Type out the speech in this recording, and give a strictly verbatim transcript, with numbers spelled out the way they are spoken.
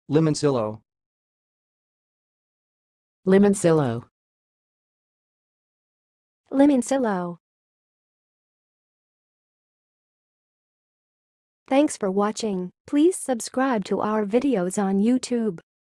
limoncillo, limoncillo, limoncillo. Thanks for watching. Please subscribe to our videos on YouTube.